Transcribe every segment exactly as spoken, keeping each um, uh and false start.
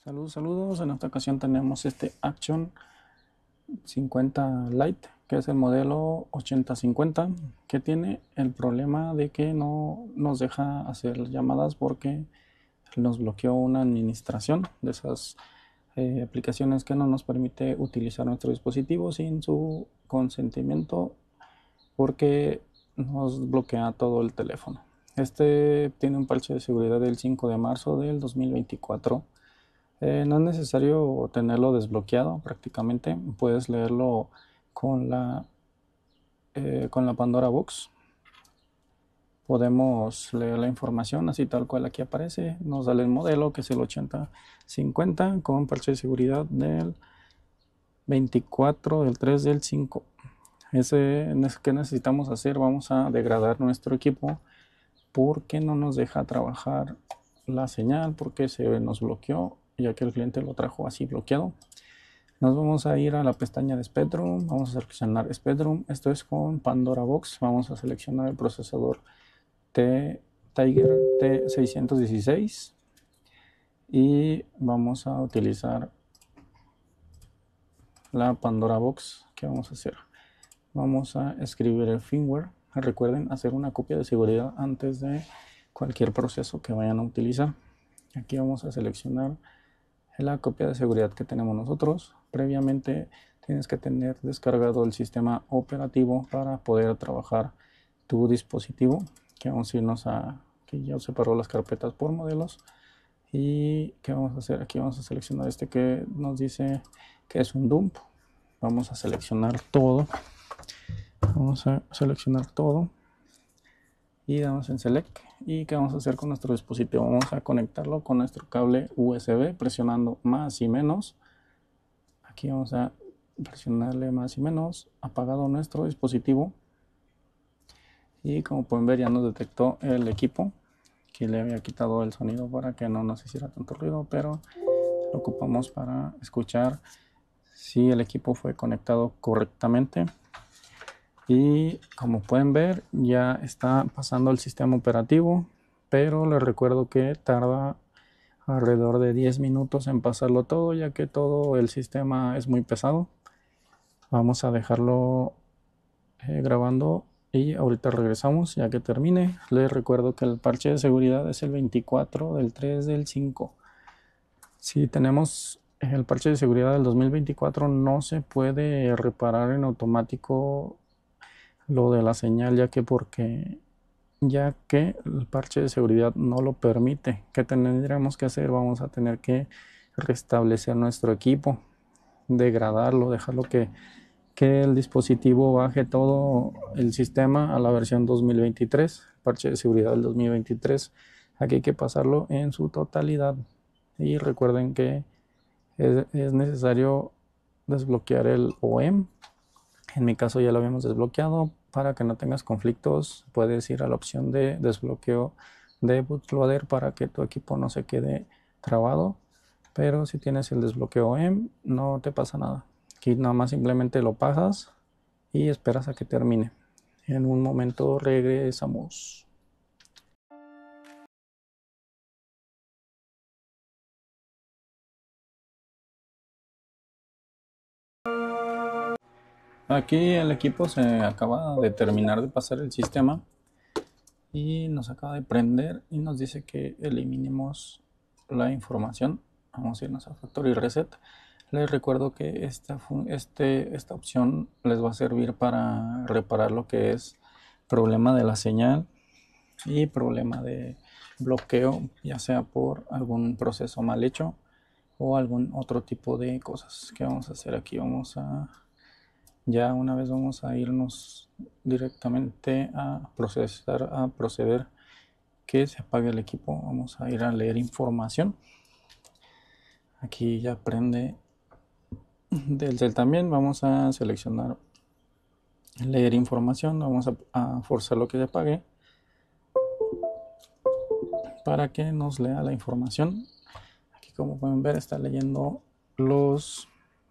Saludos, saludos. En esta ocasión tenemos este Action cincuenta Lite, que es el modelo ochenta cincuenta, que tiene el problema de que no nos deja hacer llamadas porque nos bloqueó una administración de esas eh, aplicaciones que no nos permite utilizar nuestro dispositivo sin su consentimiento, porque nos bloquea todo el teléfono. Este tiene un parche de seguridad del cinco de marzo del dos mil veinticuatro. Eh, no es necesario tenerlo desbloqueado prácticamente, puedes leerlo con la, eh, con la Pandora Box. Podemos leer la información así tal cual aquí aparece, nos da el modelo que es el ochenta cincuenta con parche de seguridad del veinticuatro del tres del cinco. Ese que necesitamos hacer, vamos a degradar nuestro equipo porque no nos deja trabajar la señal, porque se nos bloqueó ya que el cliente lo trajo así bloqueado. Nos vamos a ir a la pestaña de Spectrum, vamos a seleccionar Spectrum, esto es con Pandora Box, vamos a seleccionar el procesador T Tiger T seiscientos dieciséis y vamos a utilizar la Pandora Box. ¿Qué vamos a hacer? Vamos a escribir el firmware. Recuerden hacer una copia de seguridad antes de cualquier proceso que vayan a utilizar. Aquí vamos a seleccionar la copia de seguridad que tenemos nosotros. Previamente tienes que tener descargado el sistema operativo para poder trabajar tu dispositivo. Que vamos a irnos a que ya separó las carpetas por modelos. Y ¿qué vamos a hacer? Aquí vamos a seleccionar este que nos dice que es un dump. Vamos a seleccionar todo. Vamos a seleccionar todo y damos en select. Y qué vamos a hacer con nuestro dispositivo, vamos a conectarlo con nuestro cable U S B presionando más y menos. Aquí vamos a presionarle más y menos, apagado nuestro dispositivo, y como pueden ver ya nos detectó el equipo. Aquí le había quitado el sonido para que no nos hiciera tanto ruido, pero lo ocupamos para escuchar si el equipo fue conectado correctamente. Y como pueden ver ya está pasando el sistema operativo, pero les recuerdo que tarda alrededor de diez minutos en pasarlo todo, ya que todo el sistema es muy pesado. Vamos a dejarlo eh, grabando y ahorita regresamos ya que termine. Les recuerdo que el parche de seguridad es el veinticuatro del tres del cinco. Si tenemos el parche de seguridad del dos mil veinticuatro, no se puede reparar en automático lo de la señal, ya que porque ya que el parche de seguridad no lo permite. ¿Qué tendríamos que hacer? Vamos a tener que restablecer nuestro equipo, degradarlo, dejarlo que, que el dispositivo baje todo el sistema a la versión dos mil veintitrés, parche de seguridad del dos mil veintitrés. Aquí hay que pasarlo en su totalidad y recuerden que es, es necesario desbloquear el O E M. En mi caso ya lo habíamos desbloqueado. Para que no tengas conflictos, puedes ir a la opción de desbloqueo de bootloader para que tu equipo no se quede trabado. Pero si tienes el desbloqueo O E M, no te pasa nada. Aquí nada más simplemente lo pasas y esperas a que termine. En un momento regresamos. Aquí el equipo se acaba de terminar de pasar el sistema y nos acaba de prender y nos dice que eliminemos la información. Vamos a irnos a Factory Reset. Les recuerdo que esta, este, esta opción les va a servir para reparar lo que es problema de la señal y problema de bloqueo, ya sea por algún proceso mal hecho o algún otro tipo de cosas. ¿Qué vamos a hacer aquí? Vamos a ya una vez vamos a irnos directamente a procesar, a proceder que se apague el equipo. Vamos a ir a leer información. Aquí ya prende del cel también. Vamos a seleccionar leer información. Vamos a, a forzar lo que se apague para que nos lea la información. Aquí, como pueden ver, está leyendo los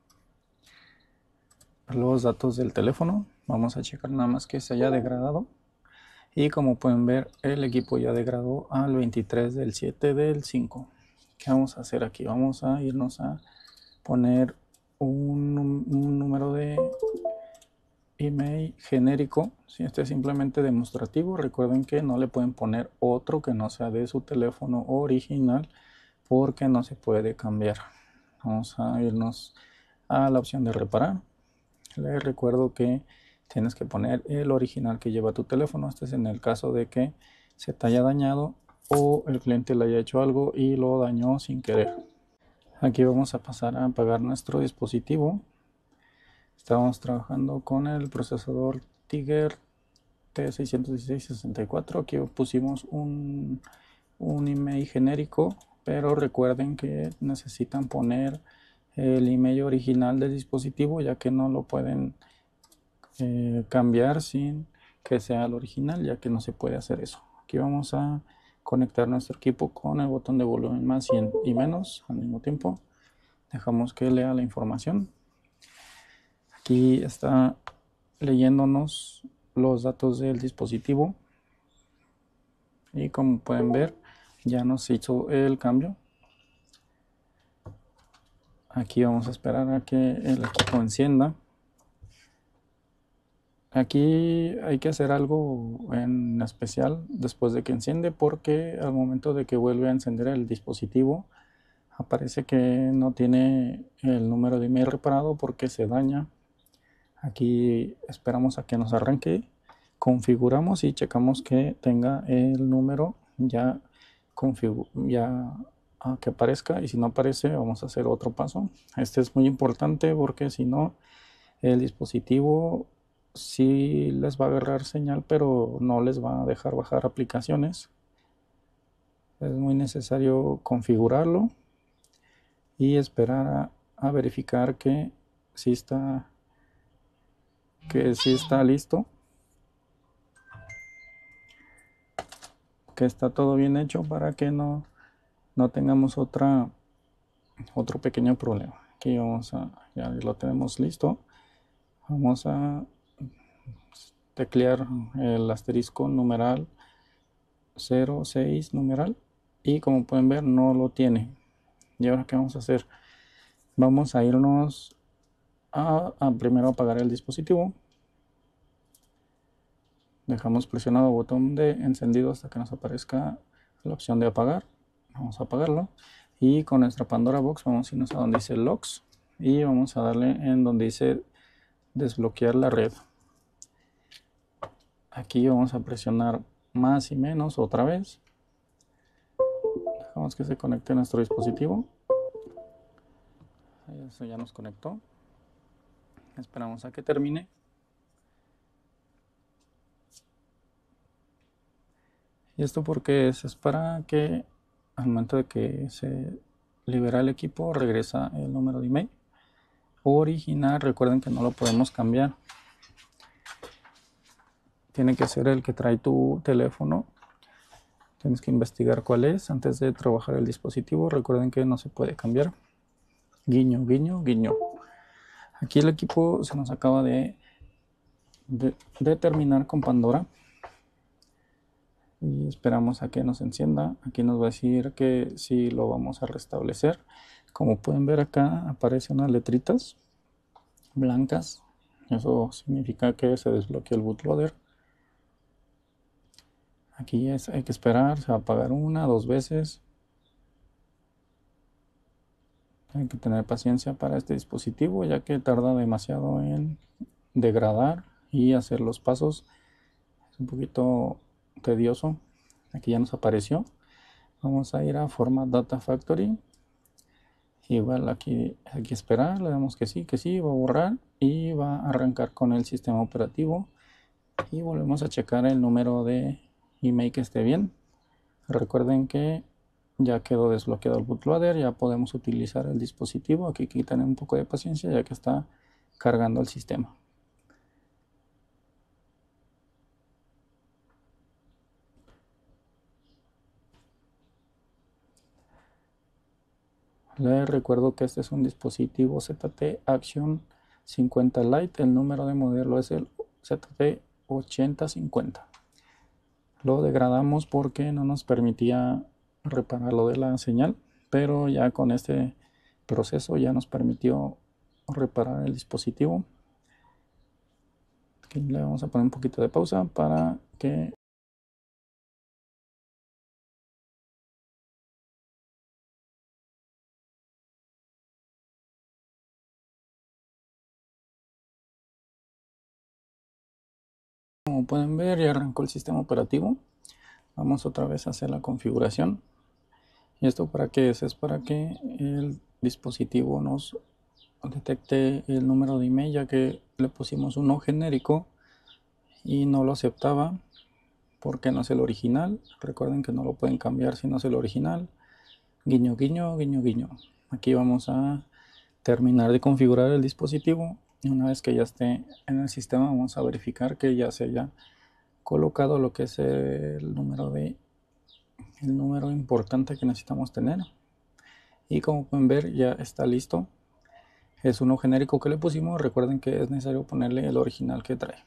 los datos del teléfono. Vamos a checar nada más que se haya degradado. Y como pueden ver, el equipo ya degradó al veintitrés del siete del cinco. ¿Qué vamos a hacer aquí? Vamos a irnos a poner un, un número de email genérico. Si este es simplemente demostrativo, recuerden que no le pueden poner otro que no sea de su teléfono original porque no se puede cambiar. Vamos a irnos a la opción de reparar. Les recuerdo que tienes que poner el original que lleva tu teléfono. Este es en el caso de que se te haya dañado o el cliente le haya hecho algo y lo dañó sin querer. Aquí vamos a pasar a apagar nuestro dispositivo. Estábamos trabajando con el procesador Tiger T seiscientos dieciséis sesenta y cuatro. Aquí pusimos un, un email genérico, pero recuerden que necesitan poner el email original del dispositivo, ya que no lo pueden eh, cambiar sin que sea el original, ya que no se puede hacer eso. Aquí vamos a conectar nuestro equipo con el botón de volumen más y, en, y menos al mismo tiempo. Dejamos que lea la información. Aquí está leyéndonos los datos del dispositivo y como pueden ver ya nos hizo el cambio. Aquí vamos a esperar a que el equipo encienda. Aquí hay que hacer algo en especial después de que enciende, porque al momento de que vuelve a encender el dispositivo aparece que no tiene el número de email reparado porque se daña. Aquí esperamos a que nos arranque, configuramos y checamos que tenga el número ya, ya a que aparezca, y si no aparece vamos a hacer otro paso. Este es muy importante porque si no el dispositivo sí les va a agarrar señal, pero no les va a dejar bajar aplicaciones. Es muy necesario configurarlo y esperar a, a verificar que sí está que sí está listo, que está todo bien hecho para que no, no tengamos otra otro pequeño problema. Aquí vamos a, ya lo tenemos listo. Vamos a teclear el asterisco numeral cero seis numeral y como pueden ver no lo tiene. Y ahora qué vamos a hacer, vamos a irnos a, a primero apagar el dispositivo. Dejamos presionado el botón de encendido hasta que nos aparezca la opción de apagar. Vamos a apagarlo y con nuestra Pandora Box vamos a irnos a donde dice Locks y vamos a darle en donde dice desbloquear la red. Aquí vamos a presionar más y menos otra vez. Dejamos que se conecte nuestro dispositivo. Eso ya nos conectó. Esperamos a que termine. Y esto porque es, es para que al momento de que se libera el equipo regresa el número de email original. Recuerden que no lo podemos cambiar. Tiene que ser el que trae tu teléfono. Tienes que investigar cuál es antes de trabajar el dispositivo. Recuerden que no se puede cambiar. Guiño, guiño, guiño. Aquí el equipo se nos acaba de, de, de terminar con Pandora. Y esperamos a que nos encienda. Aquí nos va a decir que sí lo vamos a restablecer. Como pueden ver acá aparecen unas letritas blancas. Eso significa que se desbloqueó el bootloader. Aquí es, hay que esperar, se va a apagar una, dos veces. Hay que tener paciencia para este dispositivo, ya que tarda demasiado en degradar y hacer los pasos. Es un poquito tedioso. Aquí ya nos apareció. Vamos a ir a Format Data Factory. Igual aquí hay que esperar, le damos que sí, que sí, va a borrar y va a arrancar con el sistema operativo. Y volvemos a checar el número de email que esté bien. Recuerden que ya quedó desbloqueado el bootloader, ya podemos utilizar el dispositivo. Aquí hay que tener un poco de paciencia ya que está cargando el sistema. Les recuerdo que este es un dispositivo Z T Action cincuenta Lite. El número de modelo es el Z T ochenta cincuenta. Lo degradamos porque no nos permitía reparar lo de la señal. pero ya con este proceso ya nos permitió reparar el dispositivo. Aquí le vamos a poner un poquito de pausa para que como pueden ver ya arrancó el sistema operativo. Vamos otra vez a hacer la configuración. ¿Y esto para qué es? Es para que el dispositivo nos detecte el número de email, ya que le pusimos uno genérico y no lo aceptaba porque no es el original. Recuerden que no lo pueden cambiar si no es el original. Guiño, guiño, guiño, guiño. Aquí vamos a terminar de configurar el dispositivo y una vez que ya esté en el sistema vamos a verificar que ya se haya colocado lo que es el número de el número importante que necesitamos tener. Y como pueden ver ya está listo. Es uno genérico que le pusimos. Recuerden que es necesario ponerle el original que trae.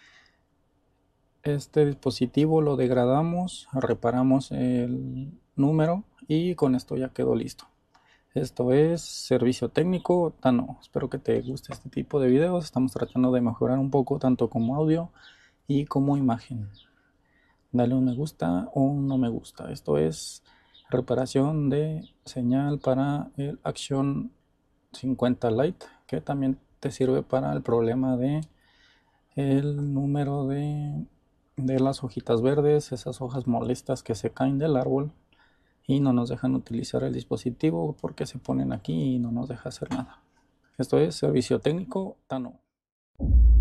Este dispositivo lo degradamos, reparamos el número y con esto ya quedó listo. Esto es Servicio Técnico Tano. Espero que te guste este tipo de videos. Estamos tratando de mejorar un poco tanto como audio y como imagen. Dale un me gusta o un no me gusta. Esto es reparación de señal para el Action cincuenta Lite, que también te sirve para el problema de el número de, de las hojitas verdes, esas hojas molestas que se caen del árbol y no nos dejan utilizar el dispositivo porque se ponen aquí y no nos deja hacer nada. Esto es Servicio Técnico Tano.